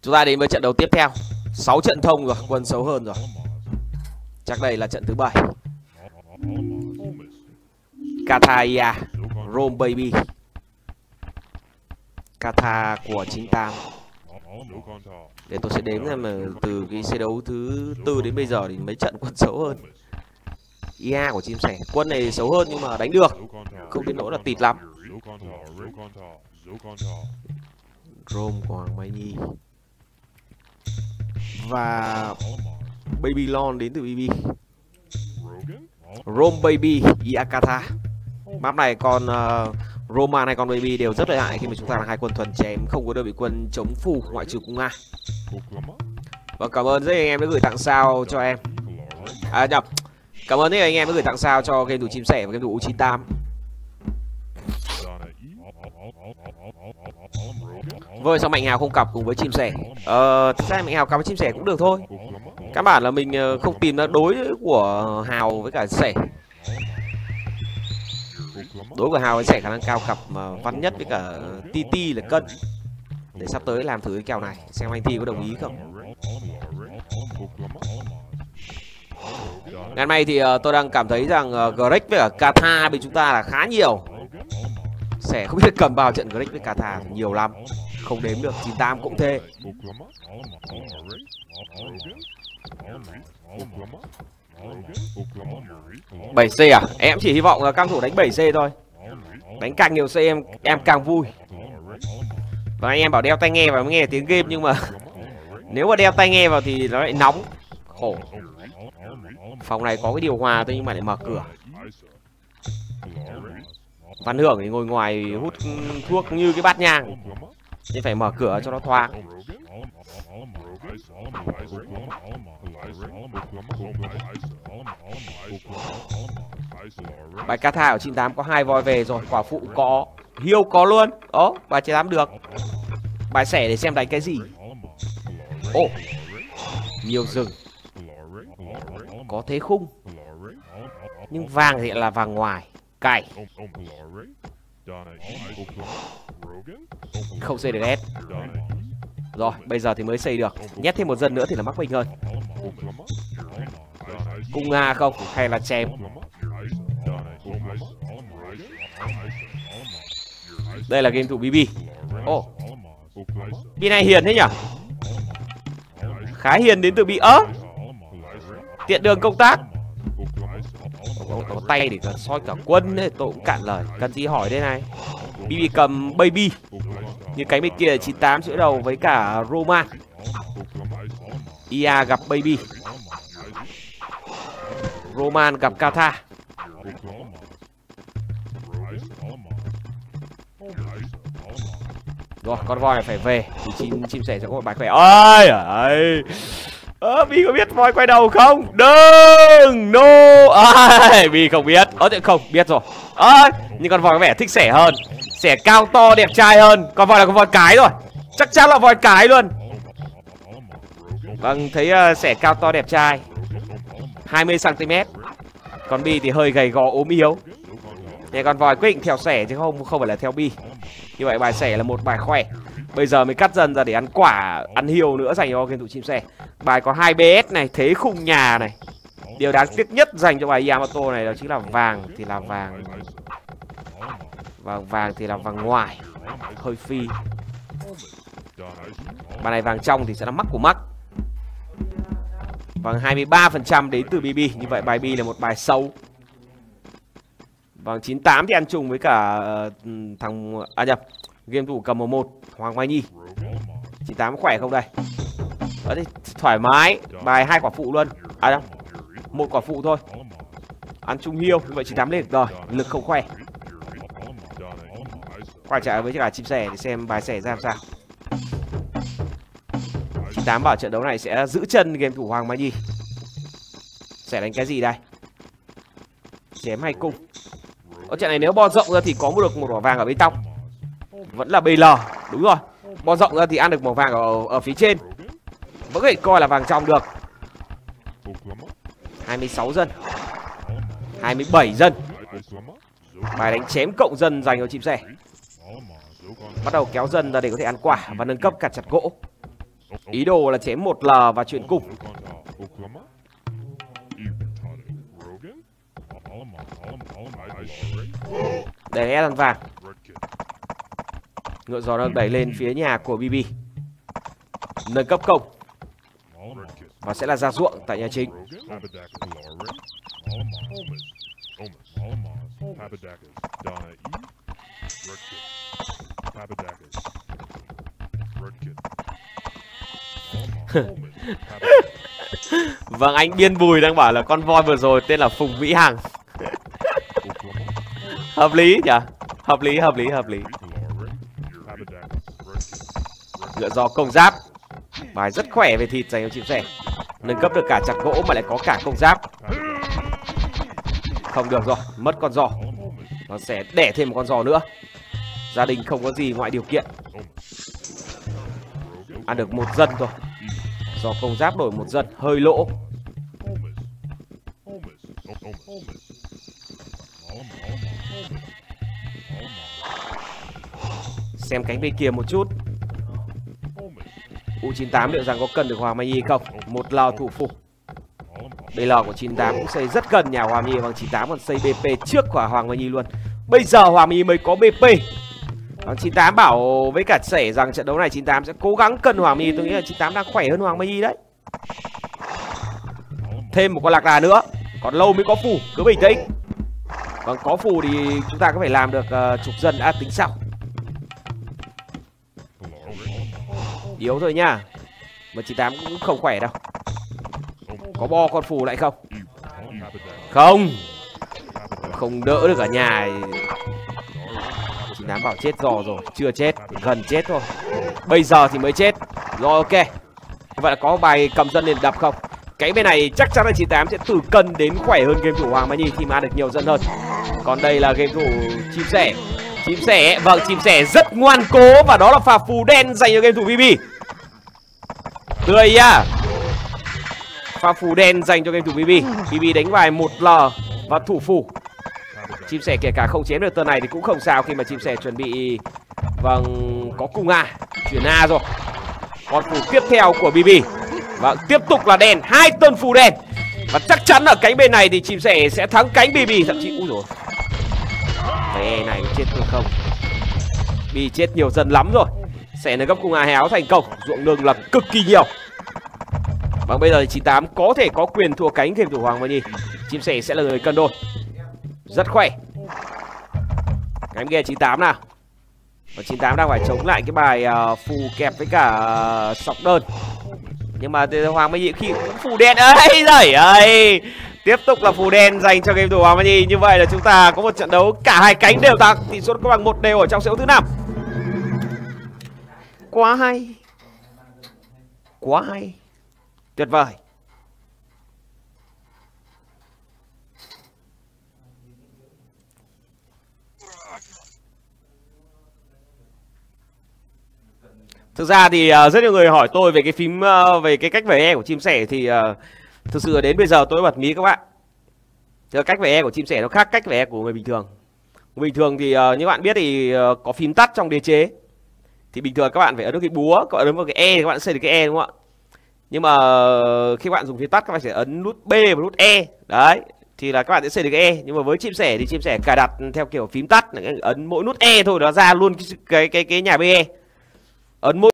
Chúng ta đến với trận đấu tiếp theo. 6 trận thông rồi, quân xấu hơn rồi. Chắc đây là trận thứ 7. Kataya Rome Baby. Kata của 98. Để tôi sẽ đếm xem mà từ cái xe đấu thứ 4 đến bây giờ thì mấy trận quân xấu hơn. IA của chim sẻ. Quân này xấu hơn nhưng mà đánh được, không đến nỗi là tịt lắm. Rome của Hoàng Mai Nhi. Và Babylon đến từ BB. Rome Baby, Iakata. Map này còn Roman hay con Baby đều rất lợi hại khi mà chúng ta là hai quân thuần chém, không có đơn vị quân chống phù ngoại trừ cung Nga. Và cảm ơn rất anh em đã gửi tặng sao cho em. Cảm ơn rất anh em đã gửi tặng sao cho game thủ chim sẻ và game thủ U98. Vơi sao Mạnh Hào không cặp cùng với chim sẻ? Thật ra Mạnh Hào cặp với chim sẻ cũng được thôi. Căn bản là mình không tìm ra đối của Hào với cả sẻ. Đối của Hào với sẻ khả năng cao cặp mà Văn Nhất với cả TT là cân. Để sắp tới làm thử cái kèo này, xem anh Thi có đồng ý không. Ngày hôm nay thì tôi đang cảm thấy rằng Greg với cả Kata bên chúng ta là khá nhiều. Sẻ không biết cầm vào trận Greg với Kata nhiều lắm, không đếm được. 98 cũng thế. 7C à? Em chỉ hy vọng là cam thủ đánh 7C thôi. Đánh càng nhiều C em càng vui. Và anh em bảo đeo tai nghe và mới nghe tiếng game, nhưng mà nếu mà đeo tai nghe vào thì nó lại nóng, khổ. Phòng này có cái điều hòa thôi nhưng mà lại mở cửa. Văn Hưởng thì ngồi ngoài hút thuốc như cái bát nhang, nên phải mở cửa cho nó thoáng. Bài Kata ở 98 có 2 voi về rồi, quả phụ có, hiêu có luôn. Đó, bài 98 được. Bài sẻ để xem đánh cái gì. Ồ, nhiều rừng, có thế khung, nhưng vàng thì là vàng ngoài. Cày không xây được S. Rồi bây giờ thì mới xây được. Nhét thêm một dân nữa thì là mắc bình hơn. Cung Nga không hay là chém. Đây là game thủ BB. Ồ, B này hiền thế nhỉ? Khá hiền đến từ B. Tiện đường công tác. Có tay để soi cả quân ấy, tôi cũng cạn lời. Cần gì hỏi đây này. BB cầm Baby. Như cánh bên kia là 98 chữa đầu với cả Roman. IA gặp Baby. Roman gặp Kata. Rồi con voi này phải về thì chim sẻ sẽ có một bài khỏe. Ơi ơi, Bi có biết voi quay đầu không? Đừng, no. Bi không biết. Không biết rồi. Nhưng con voi có vẻ thích sẻ hơn. Sẻ cao to đẹp trai hơn. Con voi là con voi cái rồi. Chắc chắn là voi cái luôn. Vâng, thấy sẻ cao to đẹp trai 20 cm. Còn Bi thì hơi gầy gò ốm yếu. Nên con voi quyết định theo sẻ chứ không phải là theo Bi. Như vậy bài sẻ là một bài khỏe. Bây giờ mới cắt dần ra để ăn quả, ăn hiêu nữa dành cho game thủ chim sẻ. Bài có 2 BS này, thế khung nhà này. Điều đáng tiếc nhất dành cho bài Yamato này đó chính là vàng thì là vàng. Vàng thì là vàng ngoài, hơi phi. Bài này vàng trong thì sẽ là mắc của mắc. Vàng 23% đến từ BB. Như vậy bài B là một bài xấu. Vàng 98 thì ăn chung với cả thằng game thủ cầm 1 Hoàng Mai Nhi. 98 khỏe không đây? Đó thì thoải mái. Bài 2 quả phụ luôn. Đâu, 1 quả phụ thôi. Ăn chung hiêu. Như vậy 98 lên được rồi. Lực không khỏe. Quay trở lại với cả chim sẻ để xem bài sẻ ra làm sao. 98 bảo trận đấu này sẽ giữ chân game thủ Hoàng Mai Nhi. Sẽ đánh cái gì đây? Chém hay cung? Ở trận này nếu bo rộng ra thì có được một quả vàng ở bên trong. Vẫn là BL. Đúng rồi. Bo rộng ra thì ăn được màu vàng ở phía trên. Vẫn có thể coi là vàng trong được. 26 dân, 27 dân. Bài đánh chém cộng dân dành cho chim sẻ. Bắt đầu kéo dân ra để có thể ăn quả và nâng cấp cả chặt gỗ. Ý đồ là chém 1L và chuyển cung. Để thằng vàng. Ngựa gió đang đẩy lên phía nhà của BB. Nâng cấp công. Và sẽ là ra ruộng tại nhà chính. Vâng, anh Biên Bùi đang bảo là con voi vừa rồi tên là Phùng Vĩ Hằng. Hợp lý nhỉ? Hợp lý. Ngựa gió công giáp. Bài rất khỏe về thịt dành cho chim sẻ. Nâng cấp được cả chặt gỗ mà lại có cả công giáp. Không được rồi, mất con giò. Nó sẽ đẻ thêm một con giò nữa. Gia đình không có gì ngoại điều kiện. Ăn được 1 dân thôi. Do công giáp đổi 1 dân hơi lỗ. Xem cánh bên kia một chút. U98 liệu rằng có cần được Hoàng Mai Nhi không? 1L thủ phục. BL của 98 cũng xây rất gần nhà Hoàng Mai Nhi. Bằng 98 còn xây BP trước của Hoàng Mai Nhi luôn. Bây giờ Hoàng Mai Nhi mới có BP. Bằng 98 bảo với cả Sẻ rằng trận đấu này 98 sẽ cố gắng cân Hoàng Mai Nhi. Tôi nghĩ là 98 đang khỏe hơn Hoàng Mai Nhi đấy. Thêm một con lạc đà nữa. Còn lâu mới có phù, cứ bình tĩnh. Còn có phù thì chúng ta có thể làm được chục dân đã tính sau. Yếu thôi nhá. Mà 98 cũng không khỏe đâu. Có bo con phù lại không? Không đỡ được cả nhà. 98 bảo chết giò rồi. Chưa chết, gần chết thôi. Bây giờ thì mới chết. Rồi ok. Vậy là có bài cầm dân lên đập không? Cái bên này chắc chắn là 98 sẽ từ cân đến khỏe hơn game thủ Hoàng Mai Nhi khi mà được nhiều dân hơn. Còn đây là game thủ chim sẻ. Chim sẻ, vâng, chim sẻ rất ngoan cố. Và đó là pha phù đen dành cho game thủ BB. Tươi nhá. Pha phù đen dành cho game thủ BB. BB đánh bài 1L và thủ phù. Chim sẻ kể cả không chém được tơn này thì cũng không sao, khi mà chim sẻ chuẩn bị vâng có cung A, chuyển A rồi. Còn phù tiếp theo của BB. Và tiếp tục là đen, 2 tơn phù đen. Và chắc chắn ở cánh bên này thì chim sẻ sẽ thắng cánh BB, thậm chí úi rồi. Cái này chết được không? BB chết nhiều dần lắm rồi. Sẻ nâng cấp cung A héo thành công, ruộng nương là cực kỳ nhiều. Và bây giờ thì 98 có thể có quyền thua cánh game thủ Hoàng Mai Nhi. Chim sẻ sẽ là người cân đôi. Rất khỏe. Cánh kia 98 nào. Và 98 đang phải chống lại cái bài phù kẹp với cả sọc đơn. Nhưng mà Hoàng Mai Nhi khi cũng phù đen ấy giời ơi. Tiếp tục là phù đen dành cho game thủ Hoàng Mai Nhi. Như vậy là chúng ta có một trận đấu cả hai cánh đều thắng, tỷ số có bằng 1 đều ở trong set đấu thứ 5. Quá hay. Quá hay. Tuyệt vời. Thực ra thì rất nhiều người hỏi tôi về cái phím về cái cách về E của chim sẻ thì thực sự đến bây giờ tôi bật mí các bạn. Thì cách về E của chim sẻ nó khác cách về E của người bình thường. Người bình thường thì như bạn biết thì có phím tắt trong đế chế. Thì bình thường các bạn phải ấn vào cái búa, các bạn ấn vào cái E thì các bạn xây được cái E đúng không ạ? Nhưng mà khi các bạn dùng phím tắt các bạn sẽ ấn nút B và nút E. Đấy, thì là các bạn sẽ xây được cái E. Nhưng mà với chim sẻ thì chim sẻ cài đặt theo kiểu phím tắt, ấn mỗi nút E thôi nó ra luôn cái nhà BE. Ấn mỗi